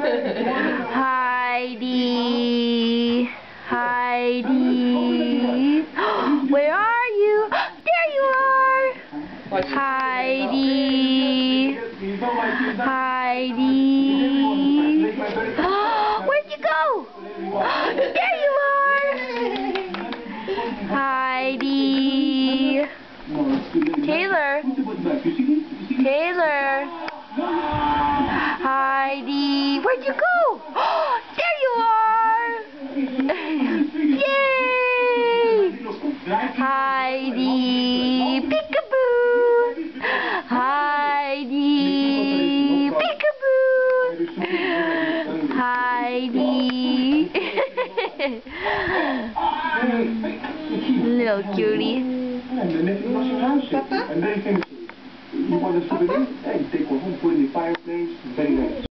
Heidi. Heidi. Where are you? There you are. Heidi. Heidi. Where'd you go? There you are. Heidi. Taylor. Taylor. Heidi. Where'd you go? There you are. Yay. Heidi. Peekaboo. Heidi. Peekaboo. Heidi. Little cutie. You want to soup it in? Hey, take one home, put it in the fireplace. Very nice.